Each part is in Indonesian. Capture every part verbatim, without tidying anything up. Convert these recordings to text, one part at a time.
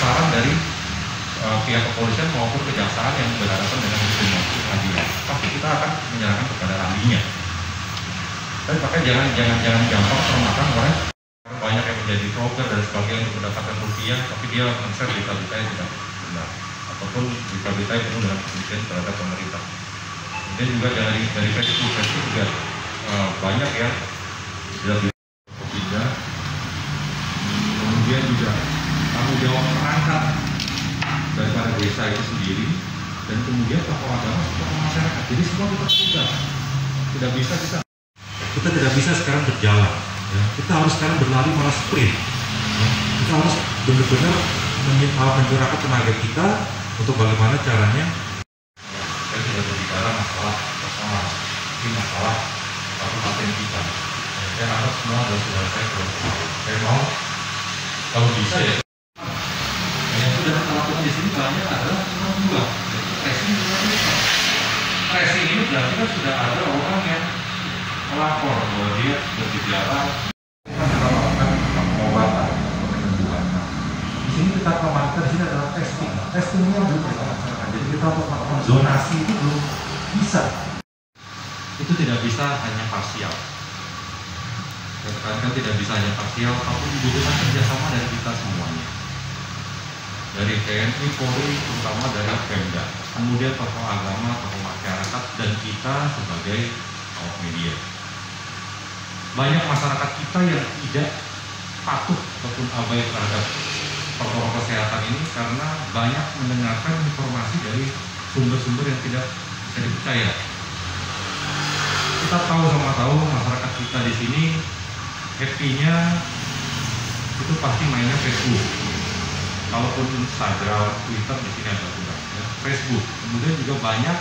saran dari uh, pihak kepolisian maupun kejaksaan yang berhadapan dengan pengadilan, pasti kita akan menyerahkan kepada ahlinya. Dan makanya jangan jangan jangan gampang termakan oleh banyak yang menjadi broker dan sebagainya untuk mendapatkan rupiah, tapi dia men-share berita-berita yang tidak benar ataupun berita-berita yang penuh dengan kebencian terhadap pemerintah. Kemudian juga dari dari Facebook, Facebook juga uh, banyak ya tidak pindah. Kemudian juga tanggung jawab perangkat daripada desa itu sendiri, dan kemudian tokoh agama, tokoh masyarakat. Jadi semua kita sudah tidak bisa kita kita tidak bisa sekarang berjalan. Ya. Kita harus sekarang berlari malah sprint. Ya. Kita harus benar-benar mencurahkan tenaga kita untuk bagaimana caranya. Saya sudah berbicara masalah personal, ini masalah kabupaten kita. Saya harap semua adalah saudara saya kalau saya mau kalau bisa ya. Yang sudah kita lakukan di sini banyak adalah cuma dua, yaitu tracing dan pemeriksaan. Tracing ini berarti kan sudah ada orang yang melapor bahwa dia bergejala, kita sudah melakukan pengobatan atau penyembuhan. Di sini kita kembangkan, di sini adalah testing. Testingnya belum kita laksanakan. Jadi kita untuk melakukan zonasi itu belum bisa. Itu tidak bisa hanya parsial. Kan tidak bisa hanya parsial, tapi dibutuhkan kerjasama dari kita semuanya. Dari T N I, Polri, terutama dari Pemda, kemudian tokoh agama, tokoh masyarakat, dan kita sebagai awak media. Banyak masyarakat kita yang tidak patuh ataupun abai terhadap protokol kesehatan ini karena banyak mendengarkan informasi dari sumber-sumber yang tidak bisa dipercaya. Kita tahu sama tahu masyarakat kita di sini happy-nya itu pasti mainnya Facebook. Kalaupun Instagram, Twitter di sini agak kurang. Ya. Facebook, kemudian juga banyak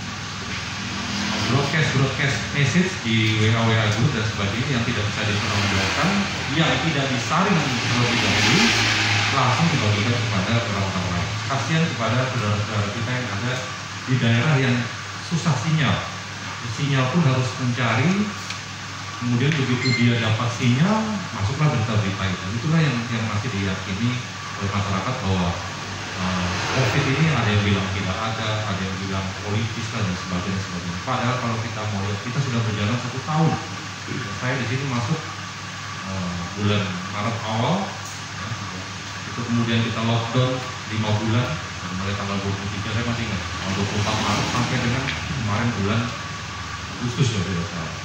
broadcast broadcast message di W A W A group dan sebagainya yang tidak bisa dipertanggungjawabkan, yang tidak disaring terlebih dahulu, langsung dibagikan kepada orang-orang lain. Kasihan kepada saudara-saudara kita yang ada di daerah yang susah sinyal. Sinyal pun harus mencari. Kemudian begitu dia dapat sinyal, masuklah berita-berita itu. Itulah yang yang masih diyakini oleh masyarakat bahwa uh, COVID ini ada yang bilang tidak ada, ada yang bilang politis lah dan sebagainya, sebagainya. Padahal kalau kita mau lihat, kita sudah berjalan satu tahun. Saya di sini masuk uh, bulan Maret awal, ya, itu kemudian kita lockdown lima bulan, mulai tanggal dua puluh tiga, saya masih ingat, tanggal dua puluh empat Maret sampai dengan kemarin bulan Agustus ya tidak salah.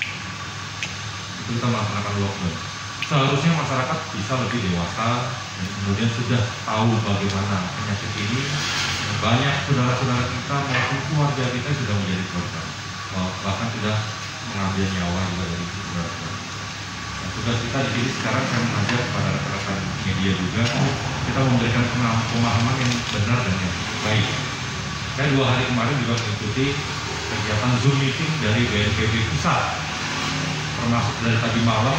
Itu kita melaksanakan lockdown. Seharusnya masyarakat bisa lebih dewasa dan kemudian sudah tahu bagaimana penyakit ini. Banyak saudara-saudara kita maupun keluarga kita sudah menjadi korban, bahkan sudah mengambil nyawa juga dari saudara-saudara. Nah, tugas kita di sini sekarang saya mengajak kepada rekan-rekan media juga, kita memberikan pemahaman yang benar dan yang baik. Saya dua hari kemarin juga mengikuti kegiatan Zoom meeting dari B N P B pusat, termasuk dari tadi malam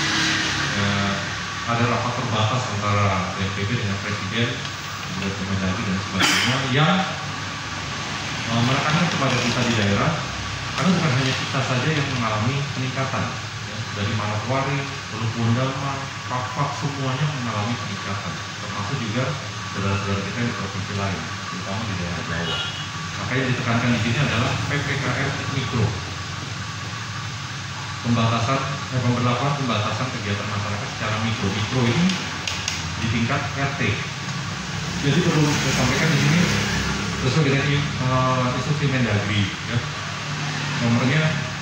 eh, ada rapat terbatas antara B N P B dengan Presiden, kemudian Kemendagri dan sebagainya yang eh, menekankan kepada kita di daerah, karena bukan hanya kita saja yang mengalami peningkatan, ya, dari Manokwari, Teluk Bondama, Pak-Pak semuanya mengalami peningkatan, termasuk juga saudara-saudara kita di provinsi lain, terutama di daerah Jawa. Makanya ditekankan di sini adalah P P K M mikro, pembatasan, eh, pemberlakuan pembatasan kegiatan masyarakat secara mikro. Mikro ini di tingkat R T. Jadi perlu saya sampaikan di sini sesuai dengan uh, instruksi Mendagri, ya. Nomornya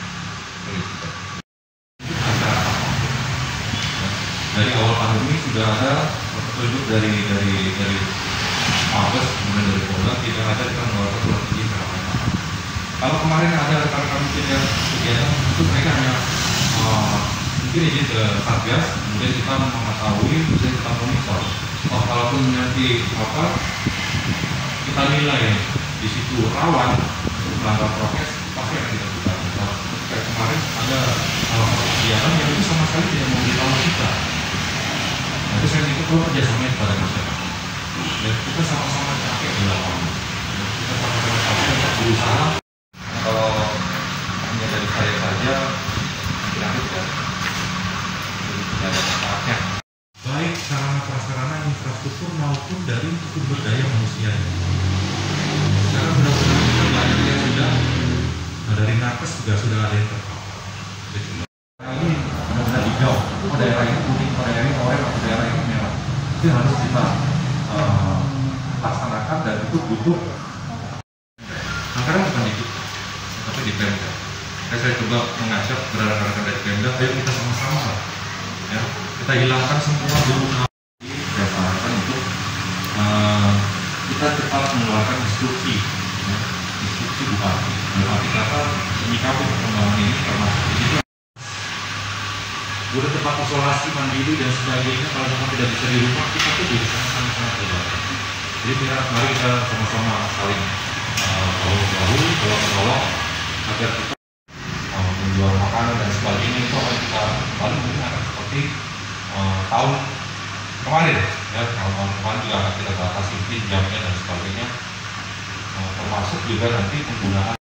dari awal pandemi sudah ada petunjuk dari dari dari Mabes, kemudian dari Polda, tidak ada kita mengeluarkan surat izin apa-apa. Kalau kemarin ada rekan-rekan mungkin yang kegiatan itu mereka hanya uh, mungkin izin ke Satgas, kemudian kita mengetahui, kemudian kita monitor. Oh, kalaupun nanti apa kita nilai di situ rawan untuk melanggar prokes, pasti akan kita buka. Kayak kemarin ada salah satu kegiatan yang itu sama sekali tidak memberitahu kita. Nah, itu saya ikut kalau kerjasama kepada masyarakat. Dan kita sama-sama capek di lapangan. Kita sama-sama capek untuk berusaha. Kalau hanya dari saya saja, mungkin nanti tidak ada manfaatnya. Baik, sarana prasarana infrastruktur maupun dari sumber daya manusianya. Sekarang benar-benar kita banyak yang sudah, nah dari nakes juga sudah ada yang terpapar. Nah, ini benar-benar hijau. Oh, daerah ini kuning, oh, daerah ini oranye, oh, daerah ini merah. Itu harus kita uh, laksanakan dan itu butuh. Anggaran bukan itu, tapi di Pemda. Saya, saya coba mengajak rekan-rekan dari Pemda, ayo kita sama-sama lah. Ya, kita hilangkan semua dulu. Saya sarankan untuk uh, kita cepat mengeluarkan instruksi, ya, instruksi bupati. Dalam arti kata menyikapi perkembangan ini termasuk di situ. Udah tempat isolasi mandiri dan sebagainya, kalau memang tidak bisa di rumah, kita tuh bisa sama-sama terlibat. Jadi kita mari kita sama-sama saling tolong bahu, tolong menolong agar kita uh, menjual makanan dan sebagainya itu akan kita kembali mungkin akan seperti uh, tahun kemarin, ya tahun kemarin juga akan kita batasi pinjamnya dan sebagainya, uh, termasuk juga nanti penggunaan